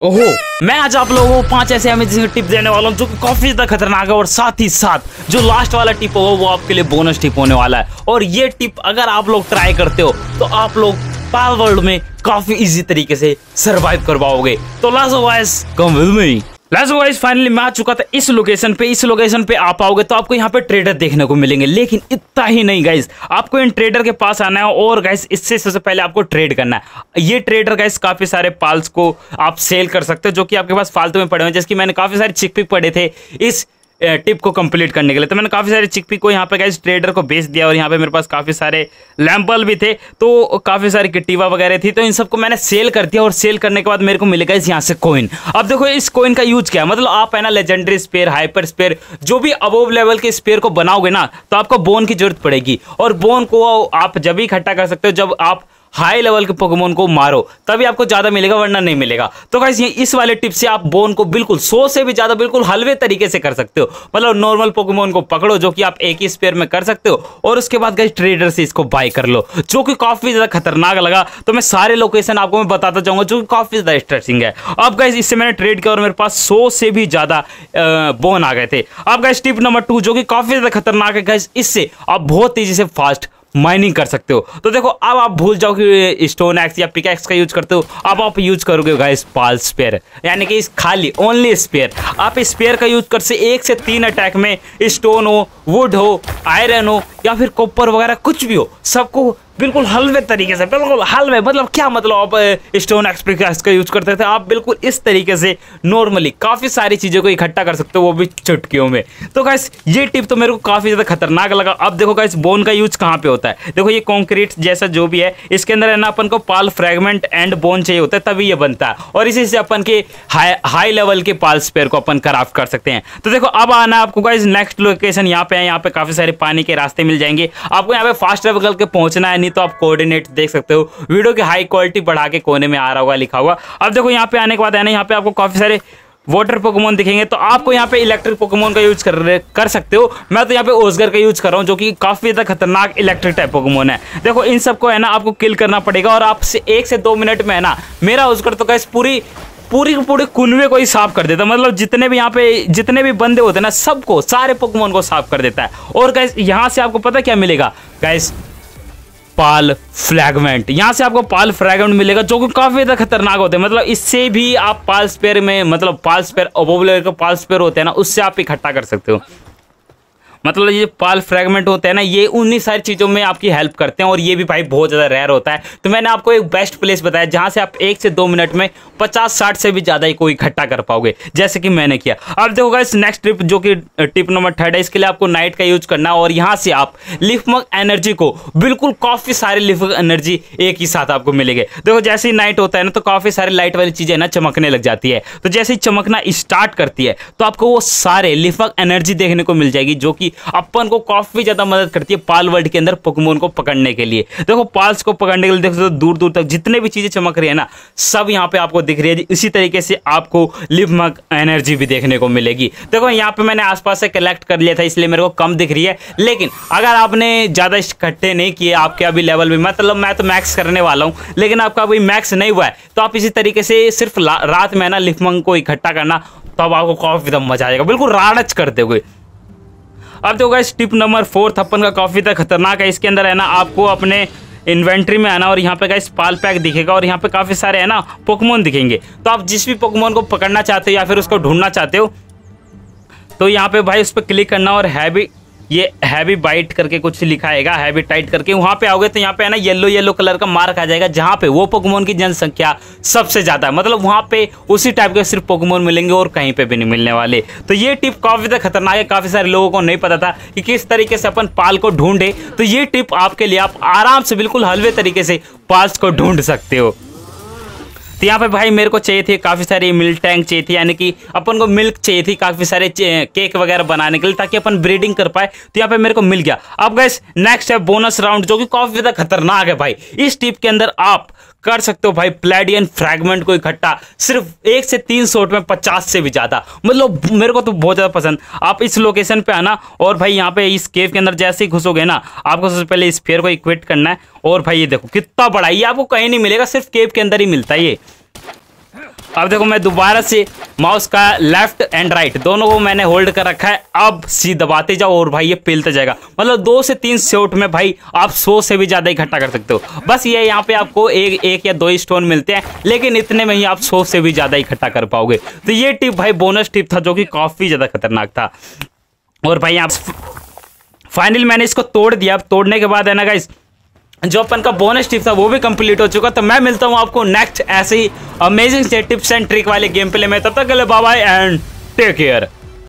ओहो, मैं आज आप लोगों को 5 ऐसे अमेजिंग टिप देने वाला हूँ जो कि काफी ज्यादा खतरनाक है और साथ ही साथ जो लास्ट वाला टिप होगा वो आपके लिए बोनस टिप होने वाला है। और ये टिप अगर आप लोग ट्राई करते हो तो आप लोग पाल वर्ल्ड में काफी इजी तरीके से सरवाइव कर पाओगे। तो let's go guys, come with me. Let's go guys, finally मैं आ चुका था इस लोकेशन पे आप पाओगे तो आपको यहाँ पे ट्रेडर देखने को मिलेंगे। लेकिन इतना ही नहीं गाइस, आपको इन ट्रेडर के पास आना है और गाइस इससे सबसे पहले आपको ट्रेड करना है। ये ट्रेडर गाइस काफी सारे पाल्स को आप सेल कर सकते हो जो कि आपके पास फालतू में पड़े हुए हैं। जैसे कि मैंने काफी सारे चिक पिक पड़े थे इस टिप को कंप्लीट करने के लिए, तो मैंने काफी सारे चिक पिक को यहाँ पे गाइस ट्रेडर को बेच दिया। और यहाँ पे मेरे पास काफी सारे लैंपल भी थे, तो काफी सारी किटीवा वगैरह थी, तो इन सबको मैंने सेल कर दिया। और सेल करने के बाद मेरे को मिलेगा इस यहाँ से कॉइन। अब देखो इस कॉइन का यूज क्या है, मतलब आप है ना लेजेंडरी स्पेयर, हाइपर स्पेयर, जो भी अबोव लेवल के स्पेयर को बनाओगे ना तो आपको बोन की जरूरत पड़ेगी। और बोन को आप जब भी इकट्ठा कर सकते हो जब आप हाई लेवल के पोकेमोन को मारो, तभी आपको ज्यादा मिलेगा वरना नहीं मिलेगा। तो गाइस ये इस वाले टिप से आप बोन को बिल्कुल 100 से भी ज्यादा बिल्कुल हलवे तरीके से कर सकते हो। मतलब नॉर्मल पोकेमोन को पकड़ो जो कि आप एक ही स्पेयर में कर सकते हो और उसके बाद गाइस ट्रेडर से इसको बाय कर लो, जो कि काफी ज्यादा खतरनाक लगा। तो मैं सारे लोकेशन आपको मैं बताता जाऊंगा जो कि काफी ज्यादा इंटरेस्टिंग है। अब गाइस इससे मैंने ट्रेड किया और मेरे पास 100 से भी ज्यादा बोन आ गए थे। अब गाइस टिप नंबर 2 जो कि काफी ज्यादा खतरनाक है गाइस, इससे आप बहुत तेजी से फास्ट माइनिंग कर सकते हो। तो देखो अब आप भूल जाओ कि स्टोन एक्स या पिक एक्स का यूज करते हो, अब आप यूज करोगे गाइस पाल स्पेयर, यानी कि इस खाली ओनली स्पेयर। आप स्पेयर का यूज कर से 1 से 3 अटैक में स्टोन हो, वुड हो, आयरन हो या फिर कॉपर वगैरह कुछ भी हो, सबको बिल्कुल हलवे तरीके से, बिल्कुल हलवे मतलब क्या मतलब, आप स्टोन एक्स का यूज करते थे, आप बिल्कुल इस तरीके से नॉर्मली काफी सारी चीजों को इकट्ठा कर सकते हो, वो भी चुटकियों में। तो गाइस ये टिप तो मेरे को काफी ज्यादा खतरनाक लगा। अब देखो गाइस बोन का यूज कहाँ पे होता है। देखो ये कॉन्क्रीट जैसा जो भी है, इसके अंदर है ना अपन को पाल फ्रेगमेंट एंड बोन चाहिए होता है, तभी ये बनता है। और इसी से अपन के हाई लेवल के पाल स्पेयर को अपन क्राफ्ट कर सकते हैं। तो देखो अब आना आपको गाइस नेक्स्ट लोकेशन यहाँ पे है। यहाँ पे काफी सारे पानी के रास्ते मिल जाएंगे आपको, यहाँ पे फास्ट ट्रैवल करके पहुंचना है, नहीं तो आप कोऑर्डिनेट देख सकते हो, वीडियो की हाई क्वालिटी बढ़ा के कोने में आ रहा होगा लिखा हुआ। अब देखो यहाँ पे आने के बाद है ना, यहाँ पे आपको काफी सारे वाटर पोकेमोन दिखेंगे, तो आपको यहाँ पे इलेक्ट्रिक पोकेमोन का यूज कर सकते हो। मैं तो यहाँ पे ओजगर का यूज कर रहा हूँ जो कि काफी ज्यादा खतरनाक इलेक्ट्रिक टाइप पोकेमोन है। देखो इन सबको है ना आपको किल करना पड़ेगा और आपसे 1 से 2 मिनट में है ना, मेरा ओजगर तो गाइस पूरी कुनवे को ही साफ कर देता है। मतलब जितने भी यहाँ पे जितने भी बंदे होते हैं ना, सबको, सारे पोकेमोन को साफ कर देता है। और गाइस यहाँ से आपको पता क्या मिलेगा गाइस, पाल फ्रैगमेंट। यहाँ से आपको पाल फ्रैगमेंट मिलेगा जो कि काफी ज्यादा खतरनाक होते हैं। मतलब इससे भी आप पाल स्पेयर में, मतलब पाल स्पेयर अबोव लेवल के पाल स्पेयर होते हैं ना, उससे आप इकट्ठा कर सकते हो। मतलब ये पाल फ्रैगमेंट होते हैं ना, ये उन्हीं सारी चीज़ों में आपकी हेल्प करते हैं और ये भी भाई बहुत ज़्यादा रेयर होता है। तो मैंने आपको एक बेस्ट प्लेस बताया जहाँ से आप 1 से 2 मिनट में 50-60 से भी ज़्यादा ही कोई इकट्ठा कर पाओगे, जैसे कि मैंने किया। अब देखो गाइस नेक्स्ट ट्रिप जो कि टिप नंबर 3 है, इसके लिए आपको नाइट का यूज करना है। और यहाँ से आप लिफमग एनर्जी को बिल्कुल काफ़ी सारे लिफमग एनर्जी एक ही साथ आपको मिलेंगे। देखो जैसे ही नाइट होता है ना तो काफ़ी सारी लाइट वाली चीज़ें ना चमकने लग जाती है, तो जैसे ही चमकना स्टार्ट करती है तो आपको वो सारे लिफमग एनर्जी देखने को मिल जाएगी, जो कि अपन को काफी ज्यादा मदद करती है पाल वर्ल्ड के अंदर पोकेमोन को पकड़ने के लिए। देखो पाल्स को पकड़ने के लिए देखो दूर दूर तक जितने भी चीजें चमक रही है ना, सब यहाँ पे आपको दिख रही है। इसी तरीके से आपको लिफमग एनर्जी भी देखने को मिलेगी। देखो यहाँ पे मैंने आसपास से कलेक्ट कर लिया था इसलिए मेरे को कम दिख रही है, लेकिन अगर आपने ज्यादा इकट्ठे नहीं किए, आपके अभी लेवल भी, मतलब मैं तो मैक्स करने वाला हूँ, लेकिन आपका अभी मैक्स नहीं हुआ है, तो आप इसी तरीके से सिर्फ रात में ना लिफमग को इकट्ठा करना, तब आपको काफी मजा आएगा, बिल्कुल राड़च करते हुए। अब देखो गाइस टिप नंबर 4 अपन का काफी तक खतरनाक है। इसके अंदर है ना आपको अपने इन्वेंट्री में आना और यहाँ पे गाइस पाल पैक दिखेगा और यहाँ पे काफी सारे है ना पोकेमोन दिखेंगे। तो आप जिस भी पोकेमोन को पकड़ना चाहते हो या फिर उसको ढूंढना चाहते हो, तो यहाँ पे भाई उस पर क्लिक करना और हैवी बाइट करके कुछ लिखा आएगा, हैवी टाइट करके वहां पे आओगे तो यहाँ पे है ना येलो कलर का मार्क आ जाएगा जहां पे वो पोकेमोन की जनसंख्या सबसे ज्यादा है। मतलब वहां पे उसी टाइप के सिर्फ पोकेमोन मिलेंगे और कहीं पे भी नहीं मिलने वाले। तो ये टिप काफी ज्यादा खतरनाक है, काफी सारे लोगों को नहीं पता था कि किस तरीके से अपन पाल को ढूंढे। तो ये टिप आपके लिए, आप आराम से बिल्कुल हलवे तरीके से पाल्स को ढूंढ सकते हो। तो यहाँ पे भाई मेरे को चाहिए थी काफ़ी सारी मिल्क टैंक चाहिए थी, यानी कि अपन को मिल्क चाहिए थी काफ़ी सारे केक वगैरह बनाने के लिए ताकि अपन ब्रीडिंग कर पाए। तो यहाँ पे मेरे को मिल गया। अब गाइस नेक्स्ट है बोनस राउंड जो कि काफ़ी ज़्यादा खतरनाक है भाई। इस टिप के अंदर आप कर सकते हो भाई प्लेडियन फ्रैगमेंट को इकट्ठा सिर्फ 1 से 3 शॉट में 50 से भी ज़्यादा। मतलब मेरे को तो बहुत ज़्यादा पसंद। आप इस लोकेशन पे आना और भाई यहाँ पे इस केव के अंदर जैसे ही घुसोगे ना, आपको सबसे पहले इस स्फीयर को इक्विट करना है। और भाई ये देखो कितना बड़ा, ये आपको कहीं नहीं मिलेगा, सिर्फ केव के अंदर ही मिलता है ये। अब देखो मैं दोबारा से माउस का लेफ्ट एंड राइट दोनों को मैंने होल्ड कर रखा है। अब सी दबाते जाओ और भाई ये पेलते जाएगा। मतलब 2 से 3 शॉट में भाई आप 100 से भी ज्यादा इकट्ठा कर सकते हो। बस ये यहाँ पे आपको एक या 2 स्टोन मिलते हैं, लेकिन इतने में ही आप 100 से भी ज्यादा इकट्ठा कर पाओगे। तो ये टिप भाई बोनस टिप था जो कि काफी ज्यादा खतरनाक था। और भाई आप फाइनली मैंने इसको तोड़ दिया। अब तोड़ने के बाद है ना गाइस, जो अपन का बोनस टिप था वो भी कंप्लीट हो चुका। तो मैं मिलता हूँ आपको नेक्स्ट ऐसे ही अमेजिंग से टिप्स एंड ट्रिक वाले गेम प्ले में। तब तक के लिए bye bye and take care.